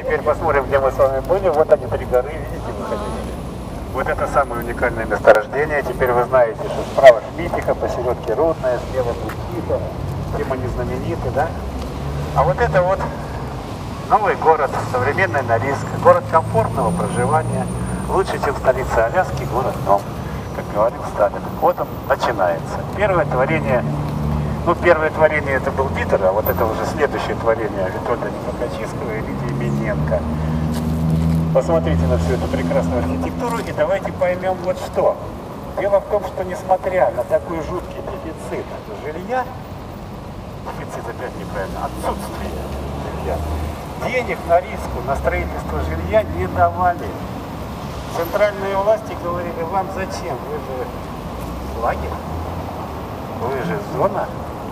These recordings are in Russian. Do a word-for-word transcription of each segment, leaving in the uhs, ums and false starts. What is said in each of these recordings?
теперь посмотрим, где мы с вами были. Вот они, три горы, видите, выходили. Вот это самое уникальное месторождение. Теперь вы знаете, что справа Шпитиха, посередке Рудная, слева Бутиха. Чем они знамениты, да? А вот это вот новый город, современный Норильск, город комфортного проживания, лучше, чем столица Аляски, город Дом, как говорил Сталин. Вот он начинается. Первое творение, ну первое творение это был Питер, а вот это уже следующее творение Витольда Непокачинского и Лидии Миненко. Посмотрите на всю эту прекрасную архитектуру и давайте поймем вот что. Дело в том, что несмотря на такой жуткий дефицит жилья, дефицит опять неправильно, отсутствие жилья, денег на риску, на строительство жилья не давали. Центральные власти говорили, вам зачем? Вы же лагерь, вы же зона.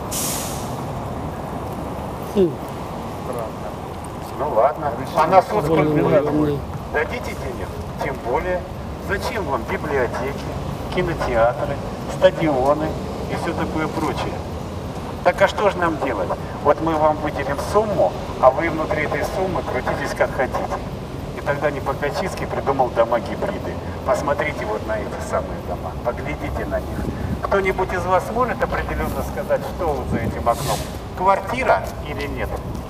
Хм. Ну ладно. А на суд сколько будет? Дадите денег? Тем более. Зачем вам библиотеки, кинотеатры, стадионы и все такое прочее? Так а что же нам делать? Вот мы вам выделим сумму, а вы внутри этой суммы крутитесь как хотите. И тогда Непокачинский придумал дома-гибриды. Посмотрите вот на эти самые дома, поглядите на них. Кто-нибудь из вас может определенно сказать, что вот за этим окном? Квартира или нет?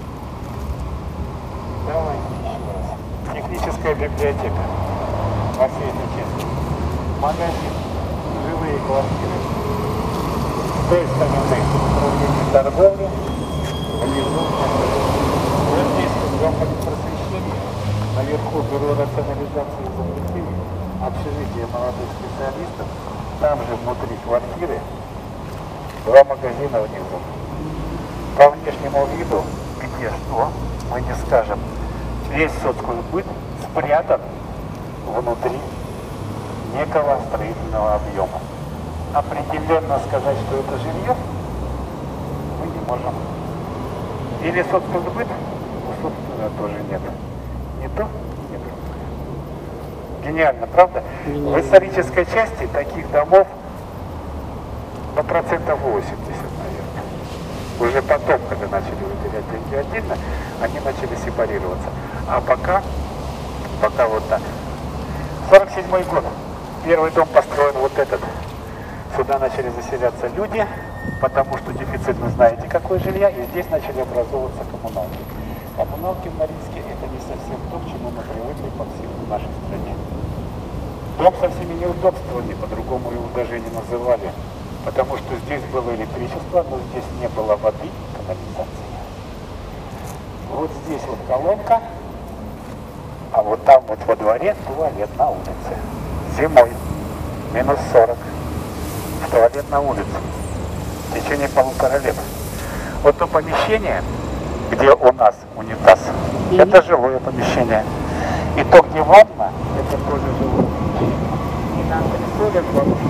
Давайте еще раз. Техническая библиотека. Во всей этой части. Магазин. Живые квартиры. С той стороны управление торговли. Внизу. Вот здесь дом просвещения. Наверху бюро рационализации изобретений. Общежитие молодых специалистов. Там же внутри квартиры. Два магазина внизу. По внешнему виду, где что, мы не скажем. Весь соцкультбыт спрятан внутри некого строительного объема. Определенно сказать, что это жилье, мы не можем. Или соцкультбыт, собственно, тоже нет. Не то, нет. Гениально, правда? В исторической части таких домов на процентов восемьдесят, наверное. Уже потом, когда начали выделять деньги отдельно, они начали сепарироваться. А пока, пока вот так. сорок седьмой год. Первый дом построен вот этот. Сюда начали заселяться люди, потому что дефицит, вы знаете, какое жилья, и здесь начали образовываться коммуналки. Коммуналки в Норильске это не совсем то, к чему мы привыкли по всей нашей стране. Дом со всеми неудобствами, по-другому его даже не называли, потому что здесь было электричество, но здесь не было воды, канализации. Вот здесь вот колонка, а вот там вот во дворе туалет на улице. Зимой минус сорок. Туалет на улице. В течение полутора лет. Вот то помещение, где у нас унитаз, mm-hmm. это жилое помещение. И то, где ванна, это тоже жилое помещение. И на антресолях вообще.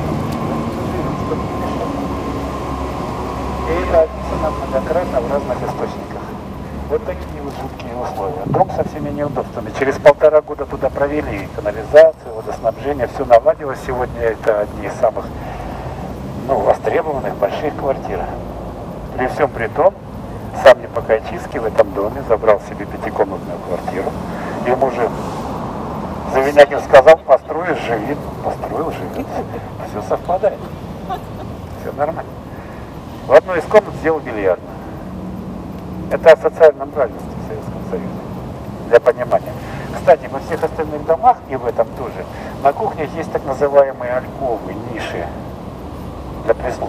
И это описано многократно в разных источниках. Вот такие вот жуткие условия. Дом со всеми неудобствами. Через полтора года туда провели канализацию, водоснабжение, все наладилось. Сегодня это одни из самых ну, востребованных больших квартир. При всем при том, сам Непокачинский в этом доме забрал себе пятикомнатную квартиру. Ему же Завинягин сказал, построишь, живи. Построил, живи. Все совпадает. Все нормально. В одной из комнат сделал бильярд. Это о социальном равенстве в Советском Союзе. Для понимания. Кстати, во всех остальных домах, и в этом тоже, на кухнях есть так называемые альковы, ниши для прислуги.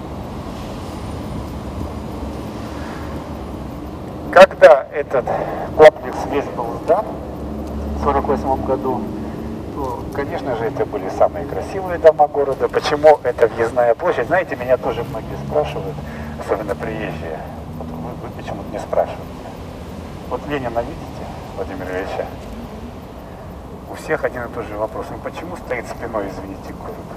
Когда этот комплекс весь был сдан в сорок восьмом году, то, конечно же, это были самые красивые дома города. Почему это въездная площадь? Знаете, меня тоже многие спрашивают, особенно приезжие. Вот вы, вы почему-то не спрашиваете. Вот Ленина видите, Владимир Ильича? У всех один и тот же вопрос. Он почему стоит спиной, извините, к городу?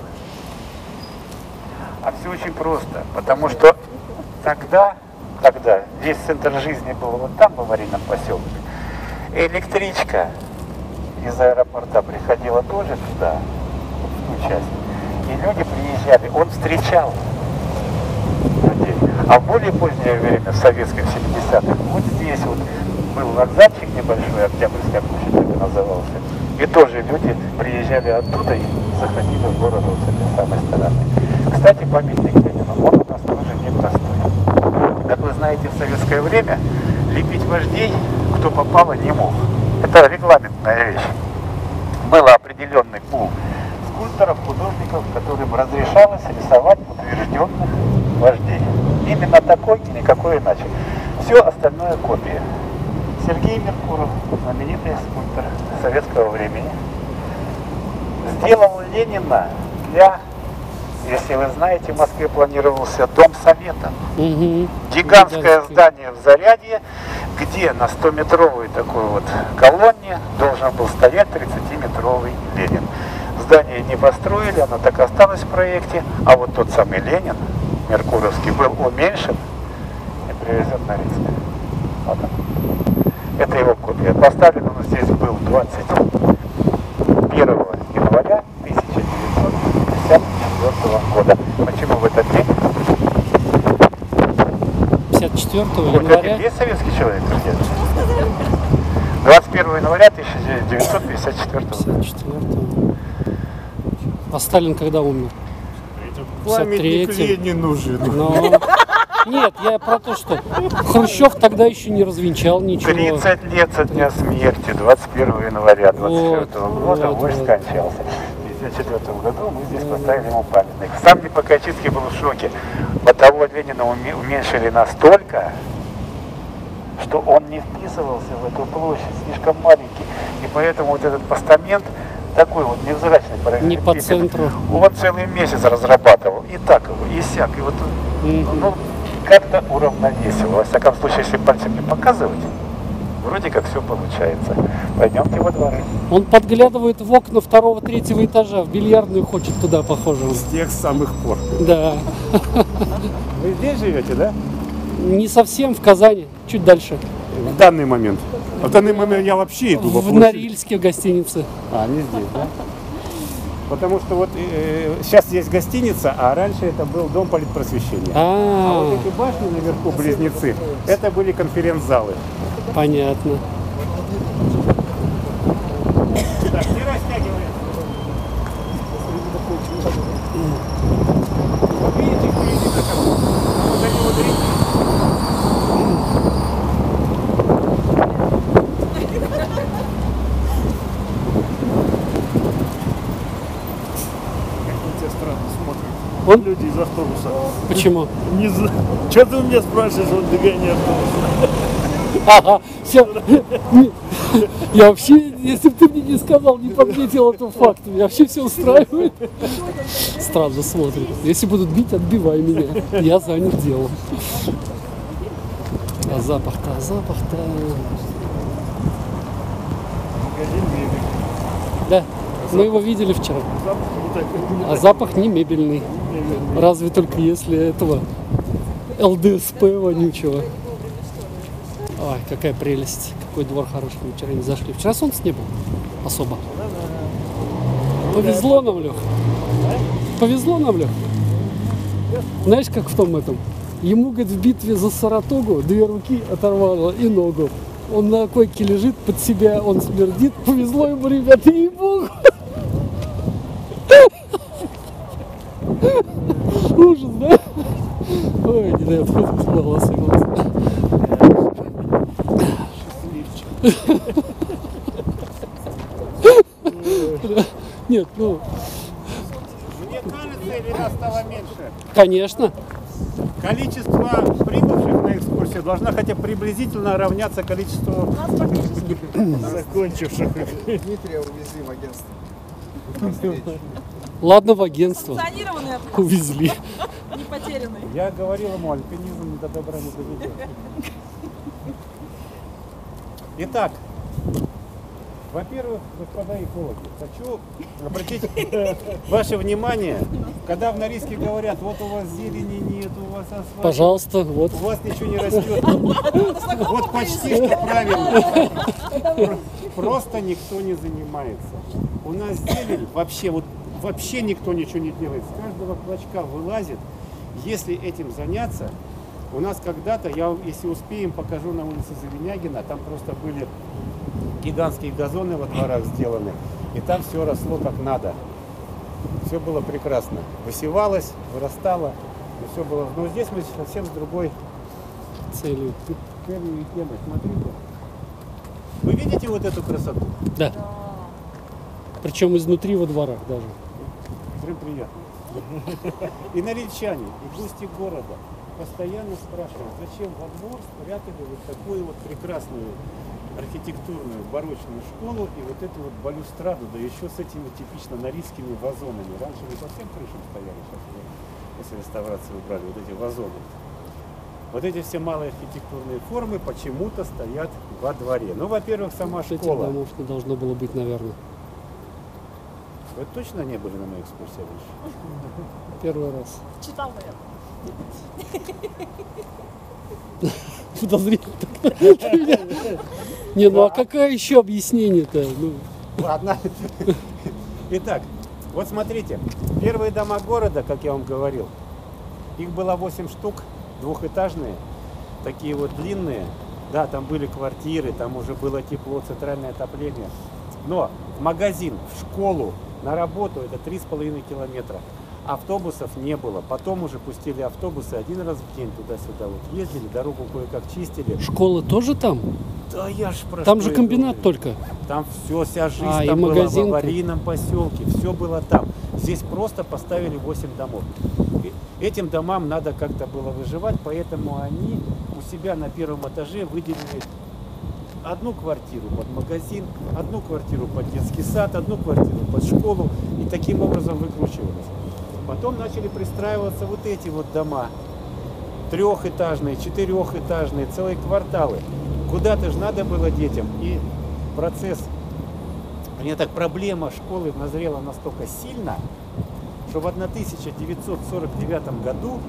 А все очень просто. Потому что тогда, тогда весь центр жизни был вот там, в аварийном поселке. Электричка из аэропорта приходила тоже туда, в ту часть. И люди приезжали, он встречал людей. А в более позднее время, в советских семидесятых, вот здесь вот был вокзальчик небольшой, Октябрьская площадь так назывался. И тоже люди приезжали оттуда и заходили в город вот с этой самой стороны. Кстати, памятник Ленину, он у нас тоже непростой. Как вы знаете, в советское время лепить вождей, кто попало, не мог. Это регламентная вещь. Был определенный пул скульпторов, художников, которым разрешалось рисовать утвержденных вождей. Именно такой и никакой иначе. Все остальное копия. Сергей Меркуров, знаменитый скульптор советского времени, сделал Ленина для, если вы знаете, в Москве планировался Дом Совета. Угу. Гигантское здание в Зарядье, где на стометровой такой вот колонне должен был стоять тридцатиметровый Ленин. Здание не построили, оно так осталось в проекте, а вот тот самый Ленин, Меркуровский, был уменьшен и привезен на Рижск. Вот он. Это его копия. Поставлен он здесь был двадцать первого января тысяча девятьсот пятьдесят четвёртого года. Почему в этот день? пятьдесят четвёртого Вот января? один есть советский человек? двадцать первого января тысяча девятьсот пятьдесят четвёртого года. пятьдесят четвёртого. А Сталин когда умер? Памятник Ленину нужен. Но... Нет, я про то, что Хрущев тогда еще не развенчал ничего. тридцать лет со дня смерти, двадцать первого января двадцать четвёртого вот, года, вот, вождь вот. скончался. В пятьдесят четвёртом году мы здесь поставили ему памятник. Сам Непокачинский был в шоке. Вот того Ленина уменьшили настолько, что он не вписывался в эту площадь, слишком маленький. И поэтому вот этот постамент такой вот невзрачный, Не по центру. Он целый месяц разрабатывал. И так его, и сяк. И вот, Mm-hmm. ну, как-то уравновесил. Во всяком случае, если пальцем не показывать, вроде как все получается. Пойдемте во дворы. Он подглядывает в окна второго, третьего этажа, в бильярдную хочет туда, похоже. С тех самых пор. Да. Вы здесь живете, да? Не совсем в Казани, чуть дальше. В данный момент. В данный момент я вообще иду по В площади. Норильске в гостинице. А, не здесь, да? Потому что вот э, сейчас есть гостиница, а раньше это был дом политпросвещения. А вот А, эти башни наверху, близнецы, это были конференц-залы. понятно. Так, не растягивай. Вот видите, впереди как вот они вот речи. Он? Люди из автобуса. Почему? Не знаю. Что ты у меня спрашиваешь, он догоняет автобус? Ага, все. Я вообще, если бы ты мне не сказал, не подметил этого факта, меня вообще все устраивает. Странно смотрит. Если будут бить, отбивай меня. Я занят делом. А запах-то, а запах-то... Магазин мебель. Да, мы его видели вчера. Запах не такой. А запах не мебельный. Разве только если этого эл дэ эс пэ вонючего. Ой, какая прелесть. Какой двор хороший. Мы вчера не зашли. Вчера солнца не было особо. Повезло нам, Лех. Повезло нам, Лех. Знаешь, как в том этом? Ему, говорит, в битве за Саратогу две руки оторвало и ногу. Он на койке лежит, под себя он смердит. Повезло ему, ребята, ей-богу. Ужас, да? Ой, не дает фото, смогла согласна. Нет, ну... Мне кажется, или нас стало меньше? Конечно. Количество прибывших на экскурсию должна хотя бы приблизительно равняться количеству Закончивших. Дмитрия увезли в агентство. Ладно, в агентство. Санкционированный отдых, Увезли. не потерянный. Я говорил ему, альпинизм до добра не доведет. Итак, во-первых, господа экологи, хочу обратить ваше внимание, когда в Норильске говорят, вот у вас зелени нет, у вас асфальт, Пожалуйста, вот. у вас ничего не растет. Вот почти что правильно. Просто никто не занимается. У нас зелень вообще, вот вообще никто ничего не делает. С каждого клочка вылазит. Если этим заняться, У нас когда-то, я, если успеем, покажу на улице Завинягина, там просто были гигантские газоны во дворах сделаны, и там все росло как надо. Все было прекрасно. Высевалось, вырастало, и все было. Но здесь мы совсем с другой Целью. целью и темой. Смотрите. Вы видите вот эту красоту? Да. Причем изнутри во дворах даже. Всем приятно. И норильчане, и гости города постоянно спрашивают, зачем во двор спрятали вот такую вот прекрасную архитектурную барочную школу и вот эту вот балюстраду, да еще с этими типично норильскими вазонами. Раньше не по всем крышам стояли, сейчас уже после реставрации убрали вот эти вазоны. Вот эти все малые архитектурные формы почему-то стоят во дворе. Ну, во-первых, сама Этих школа. домов не должно было быть, наверное. Вы точно не были на моей экскурсии раньше? Первый раз. Читал, наверное. Подозрительно. Не, ну а какое еще объяснение-то? Ну, Ладно. Итак, вот смотрите, первые дома города, как я вам говорил, их было восемь штук, двухэтажные, такие вот длинные. Да, там были квартиры, там уже было тепло, центральное отопление. Но в магазин, в школу, на работу это три с половиной километра. Автобусов не было. Потом уже пустили автобусы один раз в день туда-сюда. Вот ездили, дорогу кое-как чистили. школа тоже там? Да я ж про Там что же и комбинат говорю. только. Там все, вся жизнь А, и там была в магазин-то. аварийном поселке, все было там. Здесь просто поставили восемь домов. И этим домам надо как-то было выживать, поэтому они у себя на первом этаже выделили одну квартиру под магазин, одну квартиру под детский сад, одну квартиру под школу, и таким образом выкручивались. Потом начали пристраиваться вот эти вот дома, трехэтажные, четырехэтажные, целые кварталы. Куда-то же надо было детям, и процесс, мне так, проблема школы назрела настолько сильно, что в тысяча девятьсот сорок девятом году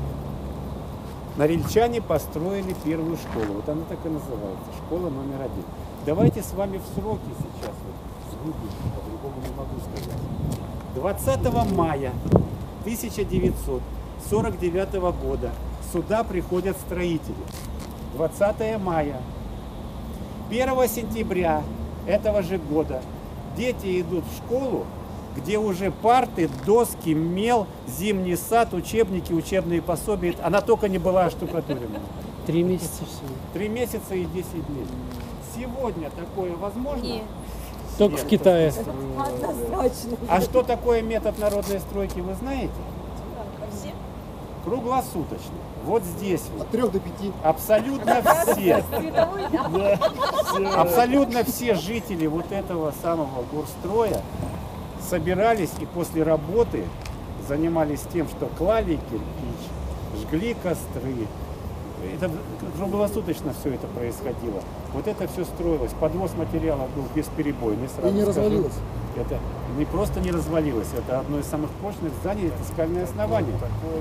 норильчане построили первую школу. Вот она так и называется, школа номер один. Давайте с вами в сроки сейчас, вот, выпустим, по-другому не могу сказать. двадцатого мая тысяча девятьсот сорок девятого года сюда приходят строители. двадцатого мая. первого сентября этого же года дети идут в школу, где уже парты, доски, мел, зимний сад, учебники, учебные пособия. Она только не была оштукатурена. Три месяца всего. Три месяца и десять дней. Сегодня такое возможно? Нет. Только в Китае. Однозначно. А что такое метод народной стройки, вы знаете? Все. Круглосуточно. Вот здесь вот. От трех до пяти. Абсолютно все, Световой, да. абсолютно все жители вот этого самого горстроя собирались и после работы занимались тем, что клали кирпич, жгли костры. Это круглосуточно все это происходило. Вот это все строилось. Подвоз материалов был бесперебойный. Сразу И не скажу. развалилось. Это не просто не развалилось, это одно из самых прочных зданий, это скальное основание.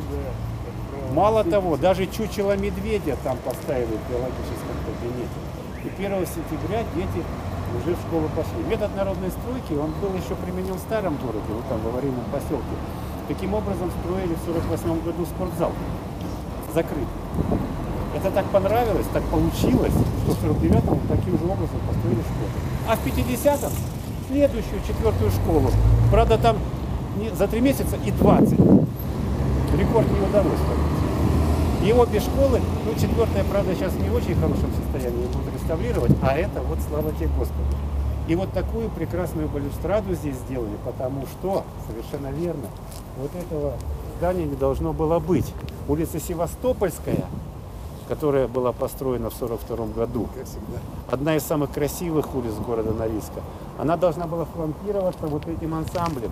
Мало того, даже чучело медведя там поставили в биологическом кабинете. И первого сентября дети уже в школу пошли. Метод народной стройки, он был еще применен в старом городе, вот там в аварийном поселке. Таким образом строили в сорок восьмом году спортзал. Закрыт. Это так понравилось, так получилось, что в сорок девятом таким же образом построили школу. А в пятидесятом следующую, четвертую школу. Правда, там не, за три месяца и двадцать. Рекорд не удалось побить. И обе школы, ну, четвертая, правда, сейчас в не очень хорошем состоянии, будут реставрировать, а это вот слава тебе Господи. И вот такую прекрасную балюстраду здесь сделали, потому что, совершенно верно, вот этого здания не должно было быть. Улица Севастопольская, которая была построена в сорок втором году, Как всегда. одна из самых красивых улиц города Норильска, она должна была фланкироваться вот этим ансамблем.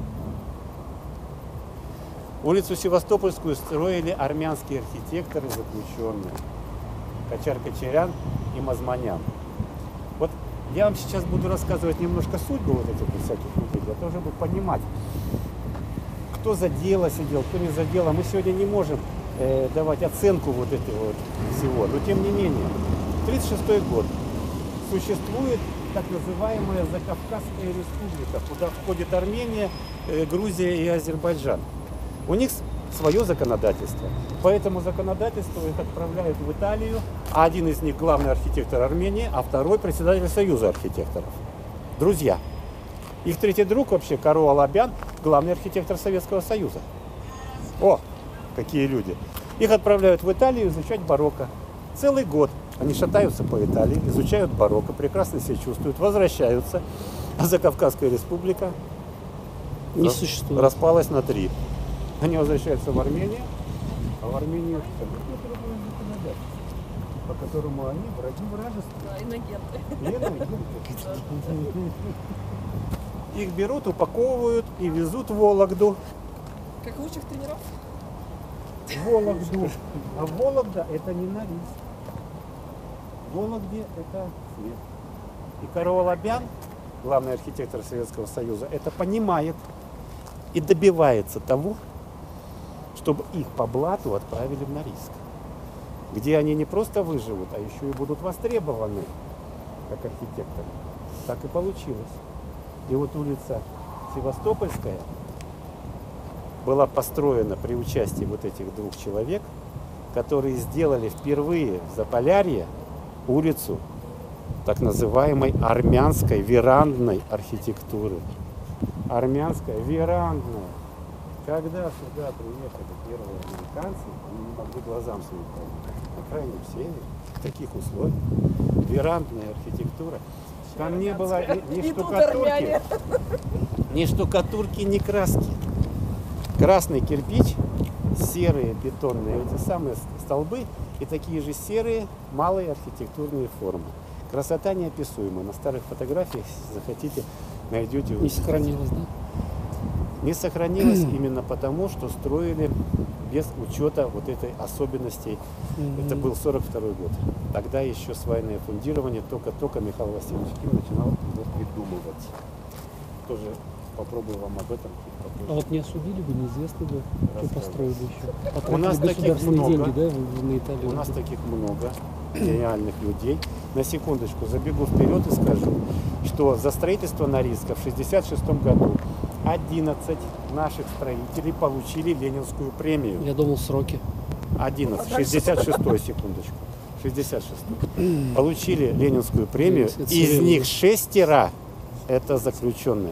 Улицу Севастопольскую строили армянские архитекторы заключенные. Качар-Качарян и Мазманян. Вот я вам сейчас буду рассказывать немножко судьбу вот этих вот всяких людей, для того, чтобы понимать, кто за дело сидел, кто не за дело. Мы сегодня не можем э, давать оценку вот этого вот всего, но тем не менее, тридцать шестой год существует так называемая Закавказская республика, куда входит Армения, э, Грузия и Азербайджан. У них свое законодательство. По этому законодательству их отправляют в Италию. Один из них главный архитектор Армении, а второй председатель Союза архитекторов. Друзья. Их третий друг вообще, Каро Алабян, главный архитектор Советского Союза. О, какие люди. Их отправляют в Италию изучать барокко. Целый год они шатаются по Италии, изучают барокко, прекрасно себя чувствуют, возвращаются. А Закавказская республика Не рас- существует. распалась на три. Они возвращаются в Армению, а в Армении по которому они враги вражества. Да, инагенты. Их берут, упаковывают и везут в Вологду. Как лучших тренеров? В Вологду. А Вологда это не Норильск. В Вологде это свет. И Каро Алабян, главный архитектор Советского Союза, это понимает и добивается того, чтобы их по блату отправили в Норильск, где они не просто выживут, а еще и будут востребованы как архитекторы. Так и получилось. И вот улица Севастопольская была построена при участии вот этих двух человек, которые сделали впервые в Заполярье улицу так называемой армянской верандной архитектуры. Армянская верандная. Когда сюда приехали первые американцы, они не могли глазам своим поверить. На крайнем севере, в таких условиях, верандная архитектура. Там не было ни, ни Идут штукатурки, армяне. ни штукатурки, ни краски. Красный кирпич, серые бетонные эти самые столбы и такие же серые малые архитектурные формы. Красота неописуемая. На старых фотографиях, если захотите, найдете. Не сохранилось, да? Не сохранилось именно потому, что строили без учета вот этой особенностей. Это был сорок второй год. Тогда еще свайное фундирование только-только Михаил Васильевич Ким начинал его придумывать. Тоже попробую вам об этом чуть попозже. А вот не осудили бы, неизвестно бы, что Рассказывай. построили еще. Потратили У нас таких государственные много. деньги, да, в- на Италию. У нас таких много гениальных людей. На секундочку забегу вперед и скажу, что за строительство Норильска в шестьдесят шестом году одиннадцать наших строителей получили Ленинскую премию. Я думал, сроки. одиннадцать, шестьдесят шестой, секундочку. шестьдесят шестой. Получили Ленинскую премию. Это Из серьезно. них шестеро это заключенные.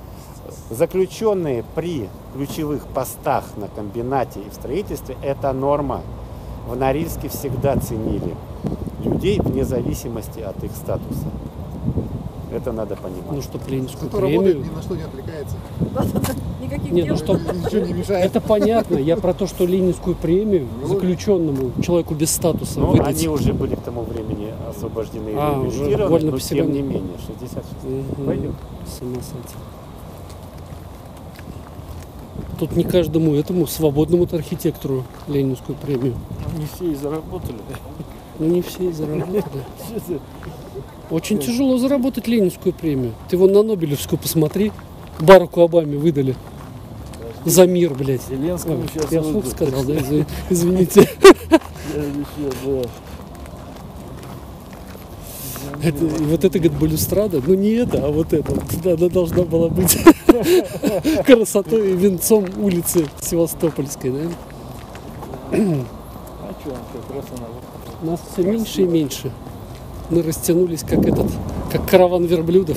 Заключенные при ключевых постах на комбинате и в строительстве – это норма. В Норильске всегда ценили людей вне зависимости от их статуса. Это надо понимать. Ну, что Ленинскую Кто работает, премию. ни на что не отвлекается. Никаких Не, ну дел. что, Ничего не мешает. это понятно. Я про то, что Ленинскую премию заключенному человеку без статуса Но выдать. они уже были к тому времени освобождены и А, уже реабилитированы, вольно но тем поселены. не менее, шестьдесят шестой. Мгм. Пойдем. С ума сойти. Тут не каждому этому свободному-то архитектору Ленинскую премию. Не все и заработали. Ну не все и заработали. Очень тяжело заработать Ленинскую премию. Ты вон на Нобелевскую посмотри. Бараку Обаме выдали. За мир, блядь. Зеленскому Ой, сейчас я вслух выйдут. сказал, да, изв- извините. Я еще, да. Это, и вот это, говорит, балюстрада, ну не это, а вот это. Вот, да, она должна была быть красотой и венцом улицы Севастопольской, да? А что, он как раз она... Нас все меньше и меньше. Мы растянулись, как этот, как караван верблюдов.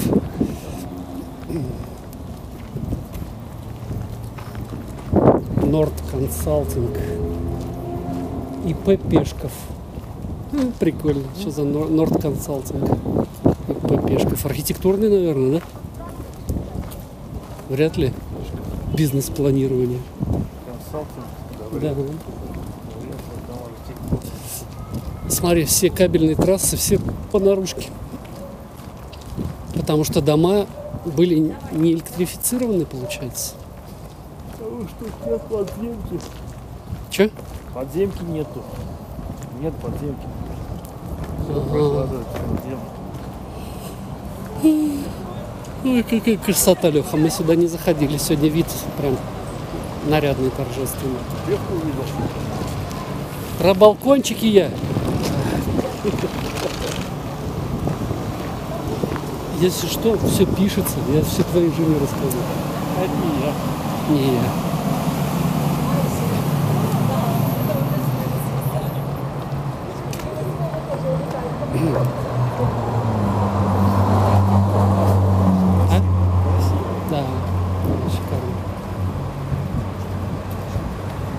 Норд Консалтинг. ИП Пешков. М, Прикольно. Что за Нор- Норд Консалтинг? ИП Пешков. Архитектурный, наверное, да? Вряд ли. Бизнес-планирование. Консалтинг. Да. Смотри, все кабельные трассы, все по наружке. Потому что дома были не электрифицированы, получается. Потому что нет подземки. Че? Подземки нету. Нет подземки. Все Ага. прокладывают подземку. Ой, какая красота, Леха. Мы сюда не заходили. Сегодня вид прям нарядный, торжественный. Вверху увидишь. Про балкончики я. Если что, все пишется. Я все твоей жене расскажу. Это не я. Не я.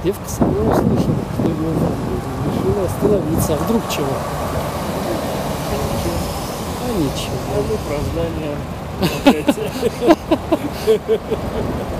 Девка сама услышала, что ее зовут. Решила остановиться. А вдруг чего? А ничего. А мы про знания опять.